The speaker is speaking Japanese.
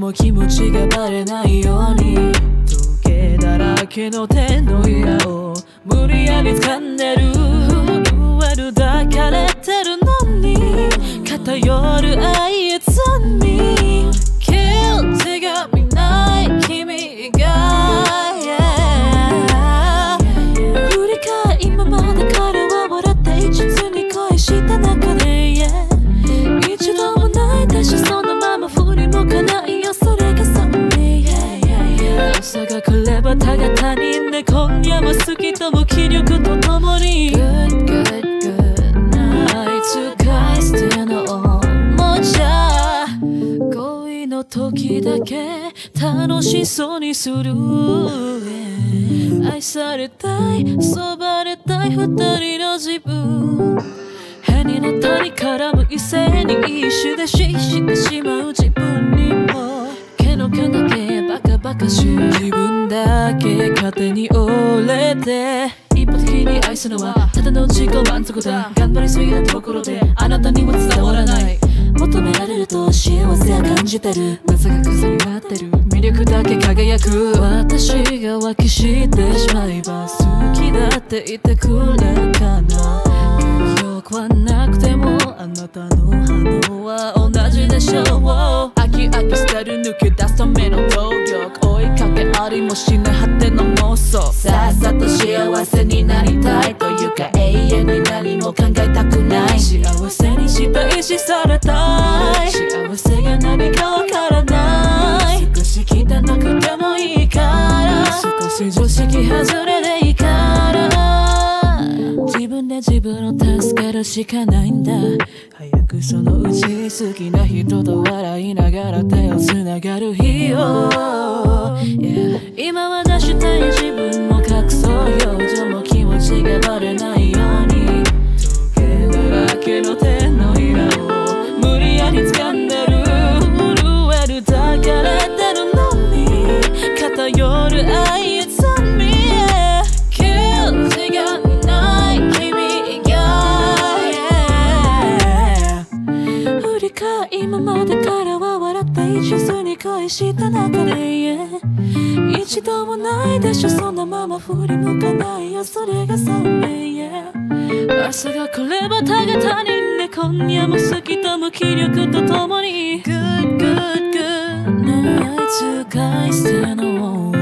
も気持ちがバレないように時計だらけの手のひらを無理やり掴んでる。震える抱かれてるのに偏る愛いつに手が見ない君が、振り返り今まで彼は笑って一途に恋した中で、一度もないでしょそのまま振り向かないよそれがそうね、朝が来ればたが他人で今夜も好きと無気力とともに Good night 使い捨てのおもちゃ恋の時だけ楽しそうにする、愛されたいそばれたい二人の自分、変になったり絡む異性に一種で死してしまう自分にもけのけだけバカバカしい自分だけ勝手に折れて一方的に愛すのはただの自己満足だ。頑張りすぎたところであなたには伝わらない。求められると幸せは感じてる。噂が癖になってる魅力だけ輝く私が浮気してしまえば好きだって言ってくれるかな。記憶はなくてもあなたの反応は同じでしょう。飽き飽き捨てる抜け出すための動力追いかけありもしない果ての妄想さっさと幸せになりたいというか永遠に何も考えたくない。幸せにしたいしされたい幸せが何かわからない。少し汚くてもいいから少し常識外れでいいから自分で自分を助けるしかないんだ。早くそのうち好きな人と笑いながら手をつながる日を、今は出したい自分も隠そう表情も気持ちがバレないように時計だらけの手のひらを無理やり掴んでる。震える抱かれてるのに偏る愛いつに今までからは笑って一途に恋した中で、一度もないでしょそのまま振り向かないよそれがそうね、朝が来ればたが他人で今夜も好きと無気力とともに Good night 使い捨ての